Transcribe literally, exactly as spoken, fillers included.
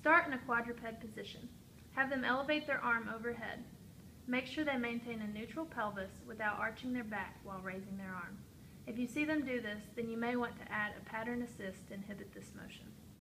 Start in a quadruped position. Have them elevate their arm overhead. Make sure they maintain a neutral pelvis without arching their back while raising their arm. If you see them do this, then you may want to add a pattern assist to inhibit this motion.